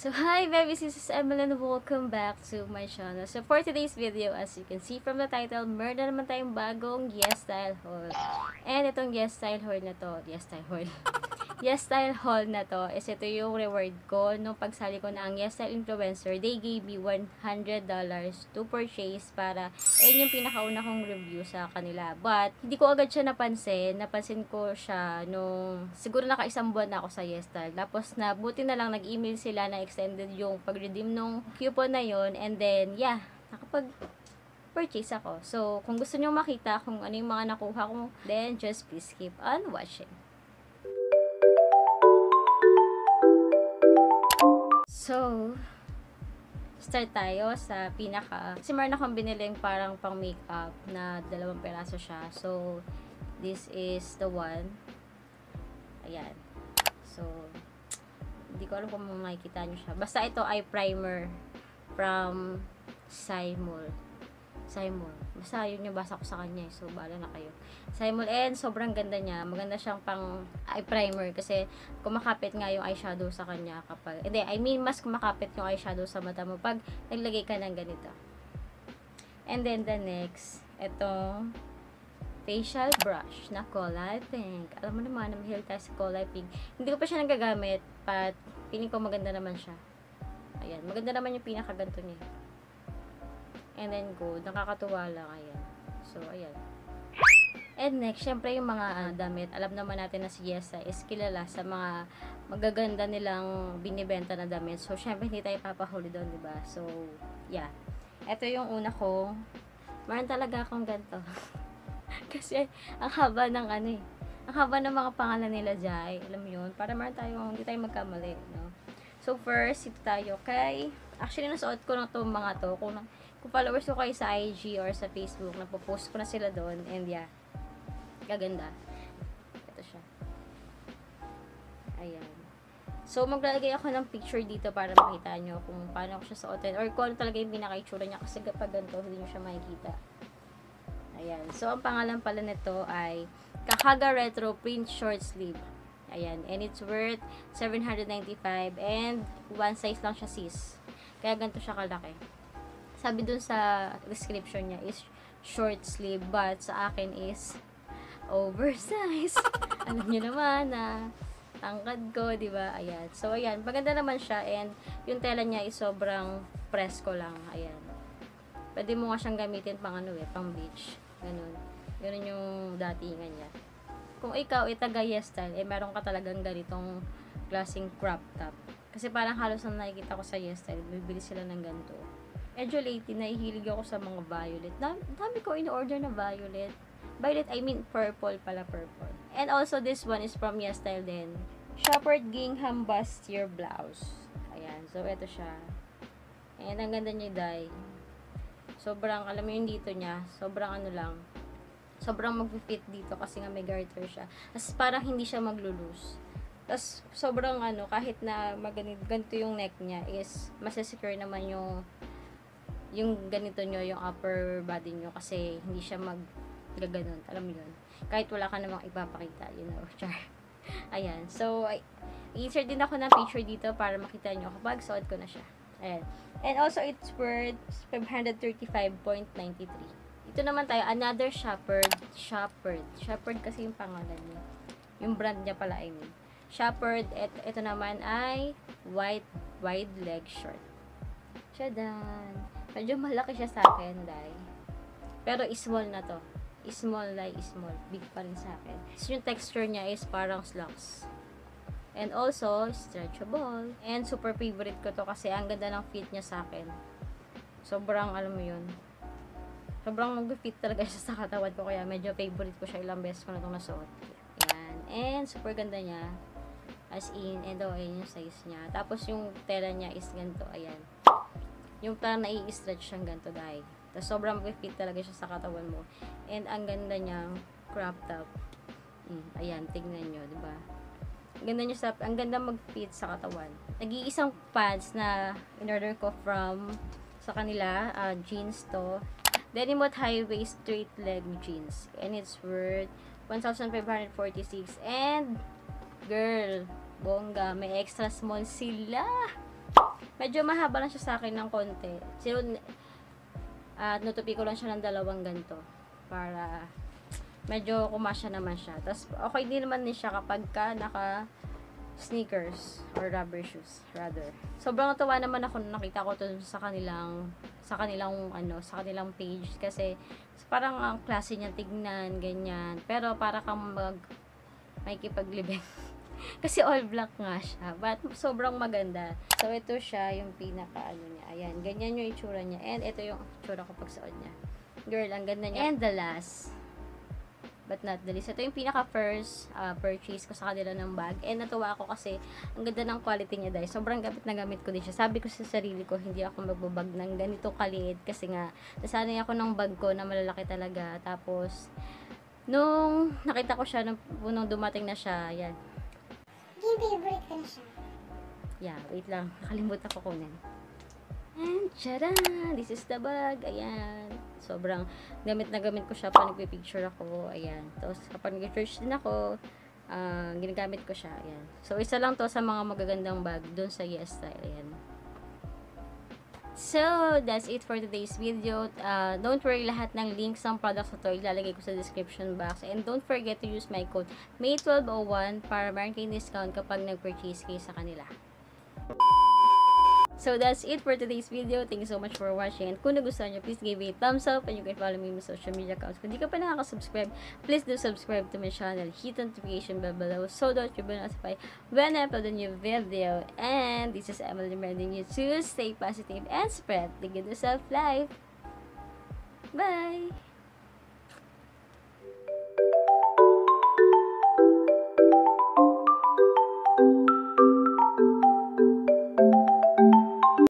So hi baby, this is Emily and welcome back to my channel. So for today's video, as you can see from the title, meron na naman tayong bagong Yes Style haul. And itong Yes Style haul na to, Yes Style haul. Yes Style haul na to is ito yung reward ko nung pagsali ko na ang Yes Style influencer. They gave me $100 to purchase para ayun yung pinakauna kong review sa kanila. But hindi ko agad siya napansin. Napansin ko siya nung siguro naka-isang buwan na ako sa Yes Style. Tapos na buti na lang nag-email sila na extended yung pag-redeem nung coupon na yon, and then yeah, purchase ako. So, kung gusto niyo makita kung ano yung mga nakuha ko, then just please keep on watching. So, start tayo sa pinaka, kasi meron akong biniling parang pang makeup na 2 peraso siya. So, this is the one. Ayan. So, hindi ko alam kung makikita nyo siya. Basta ito ay primer from Simul. Basta yun yung basa ko sa kanya. So, bahala na kayo. Simul, and sobrang ganda niya. Maganda siyang pang eye primer kasi kumakapit nga yung eyeshadow sa kanya kapag, mas kumakapit yung eyeshadow sa mata mo pag naglagay ka ng ganito. And then the next, itong facial brush na kulay pink. Alam mo naman, mahilig tayo sa kulay pink. Hindi ko pa siya nagagamit, but piling ko maganda naman siya. Ayan, maganda naman yung pinakaganto niya. And then gold, nakakatuwa lang, ayan. So, ayan. And next, syempre yung mga damit. Alam naman natin na si Yesa is kilala sa mga magaganda nilang binibenta na damit. So, syempre hindi tayo papahuli doon, diba? So, yeah. Ito yung una ko. Meron talaga akong ganito. Kasi, ang haba ng ang haba ng mga pangalan nila dyan. Alam mo yun? Para meron tayong, hindi tayo magkamali, no? So, first, ito tayo kay, actually, nasuot ko na itong mga to. Kung followers ko kayo sa IG or sa Facebook, napopost ko na sila doon. And yeah, gaganda. Ito siya. Ayan. So, maglalagay ako ng picture dito para makita nyo kung paano ko siya suotin. Or kung ano talaga yung pinaka-itsura niya. Kasi kapag ganito, hindi nyo siya makikita. Ayan. So, ang pangalan pala nito ay Kakaga Retro Print Short Sleeve. Ayan. And it's worth $795. And one size lang siya, sis. Kaya ganito siya kalaki. Sabi dun sa description niya is short sleeve, but sa akin is oversize. Alam niyo naman na tangkad ko, di ba? Ayan. So, ayan. Maganda naman siya, and yung tela niya is sobrang presko lang. Ayan. Pwede mo nga siyang gamitin pang pang beach. Ganun. Ganun yung datingan niya. Kung ikaw taga Yes Style, meron ka talagang ganitong klaseng crop top. Kasi parang halos na nakikita ko sa Yes Style, bibili sila ng ganito. Medyo lately, nahihilig ako sa mga violet. Dami ko in-order na violet. Violet, I mean purple pala, purple. And also, this one is from Yes Style din. Shepherd Gingham Bustier Blouse. Ayan. So, ito siya. And ang ganda niya, dye. Sobrang, alam mo yung dito niya, sobrang sobrang mag-fit dito kasi nga may garter siya. Tapos parang hindi siya maglulus. Tapos sobrang kahit na ganito yung neck niya is masasecure naman yung ganito nyo, yung upper body nyo, kasi hindi siya gaganon, alam mo yun. Kahit wala ka namang ipapakita, char. Ayan. So, i-insert din ako ng picture dito para makita nyo kapag suot ko na siya. Ayan. And also, it's worth $535.93. Ito naman tayo, another Shepherd. Shepherd kasi yung pangalan niya. Yung brand niya pala, I mean. Shepherd, ito naman ay wide leg short. Shadan. Medyo malaki siya sa akin, dahil. Pero small na to. Small. Big pa rin sa akin. So, yung texture niya is parang slacks. And also, stretchable. And super favorite ko to kasi ang ganda ng fit niya sa akin. Sobrang, alam mo yun. Sobrang mag-fit talaga siya sa katawan ko. Kaya medyo favorite ko siya. Ilang beses ko na itong nasuot. Ayan. And super ganda niya. As in, ayun yung size niya. Tapos yung tela niya is ganito. Ayan. Yung parang nai-stretch siyang ganito, dahil. Tapos sobrang mag-fit talaga siya sa katawan mo. And ang ganda niyang crop top. Ayan, tignan nyo, diba? Ang ganda mag-fit sa katawan. Nag-iisang pants na in-order ko sa kanila, jeans to. Denimot high waist straight leg jeans. And it's worth 1,546. And, girl, bongga, may extra small sila. Medyo mahaba lang siya sa akin ng konti. Nutupi ko lang siya ng 2 ganito. Para medyo kumasya naman siya. Tapos, okay din naman din siya kapag ka naka sneakers or rubber shoes rather. Sobrang natuwa naman ako nung nakita ko to sa kanilang page kasi parang ang klase niya tignan, ganyan. Pero para kang makikipaglibing. Kasi all black nga siya. But sobrang maganda. So ito siya yung pinaka niya. Ayan, ganyan yung itsura niya. And ito yung itsura ko pag suot niya. Girl, ang ganda niya. And the last but not the least. Ito yung pinaka-first purchase ko sa kanila ng bag. And natuwa ako kasi ang ganda ng quality niya dahil sobrang gamit na gamit ko din siya. Sabi ko sa sarili ko, hindi ako magbabag ng ganito kaliit kasi nga, nasanay ako ng bag ko na malalaki talaga. Tapos, nung nakita ko siya, nung dumating na siya, yan. Favorite ka na siya. Yeah, wait lang. Nakalimutan ko kunin. And, tcharan! This is the bag. Ayan. Sobrang gamit na gamit ko siya pa nagpipicture ako. Ayan. Tapos, kapag nag-church din ako, ginagamit ko siya. Ayan. So, isa lang to sa mga magagandang bag dun sa Yes Style. Ayan. So, that's it for today's video. Don't worry, lahat ng links ng products na to ilalagay ko sa description box. And don't forget to use my code May1201 para meron kayong discount kapag nag-purchase kayo sa kanila. So, that's it for today's video. Thank you so much for watching. And kung nagustuhan nyo, please give it a thumbs up. And you can follow me on my social media accounts. Kung di ka pa nakaka-subscribe, please do subscribe to my channel. Hit the notification bell below so that you'll be notified when I upload a new video. And this is Emily reminding you to stay positive and spread the goodness of life. Bye!